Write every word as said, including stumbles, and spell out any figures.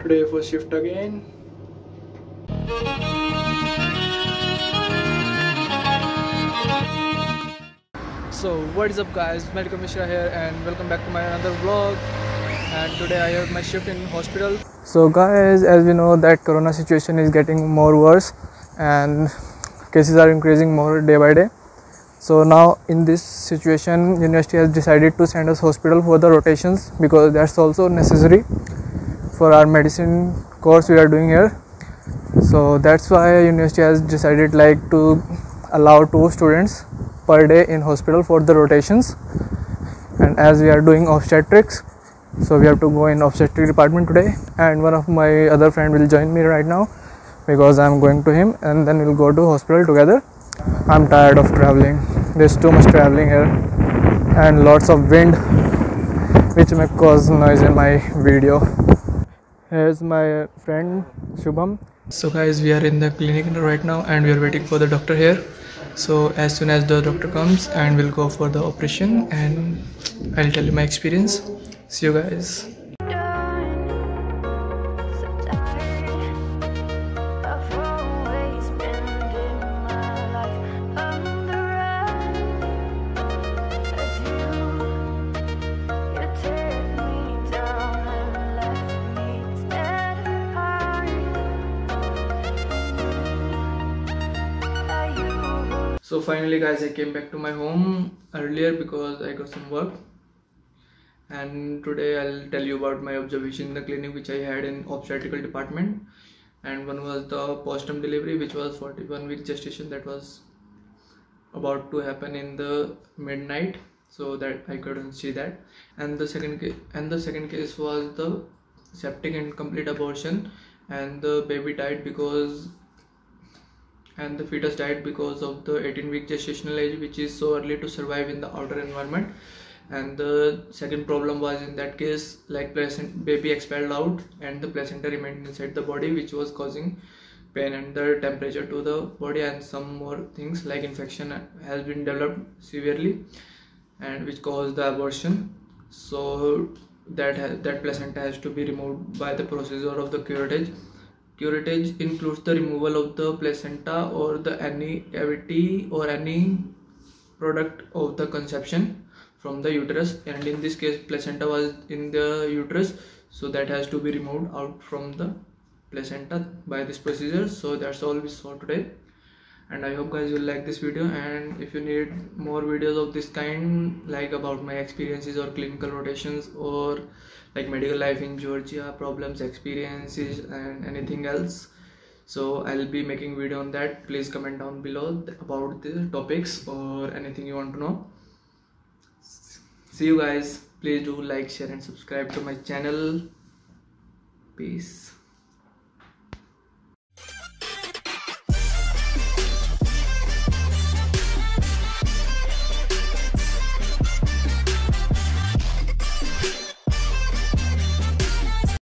Today for shift again. So what is up guys, Malcolm Mishra here and welcome back to my another vlog. And today I have my shift in hospital. So guys, as we know that corona situation is getting more worse and cases are increasing more day by day. So now in this situation university has decided to send us hospital for the rotations because that's also necessary for our medicine course we are doing here. So that's why university has decided like to allow two students per day in hospital for the rotations. And as we are doing obstetrics, so we have to go in obstetric department today, and one of my other friend will join me right now because I'm going to him, and then we'll go to hospital together. I'm tired of traveling. There's too much traveling here and lots of wind which may cause noise in my video. Here's my friend Shubham. So guys, we are in the clinic right now and we are waiting for the doctor here. So as soon as the doctor comes and we'll go for the operation and I'll tell you my experience. See you guys. So finally guys, I came back to my home earlier because I got some work, and today I'll tell you about my observation in the clinic which I had in obstetrical department. And one was the postpartum delivery, which was forty-one week gestation, that was about to happen in the midnight, so that I couldn't see that. And the second case, and the second case was the septic and complete abortion, and the baby died because and the fetus died because of the eighteen week gestational age, which is so early to survive in the outer environment. And the second problem was in that case like placenta, baby expelled out and the placenta remained inside the body, which was causing pain and the temperature to the body, and some more things like infection has been developed severely and which caused the abortion. So that has, that placenta has to be removed by the procedure of the curettage. Curettage includes the removal of the placenta or the any cavity or any product of the conception from the uterus, and in this case placenta was in the uterus, so that has to be removed out from the placenta by this procedure. So that's all we saw today, and I hope guys will like this video. And if you need more videos of this kind, like about my experiences or clinical rotations or like medical life in Georgia, problems, experiences and anything else, so I'll be making video on that. Please comment down below about the topics or anything you want to know. See you guys. Please do like, share and subscribe to my channel. Peace.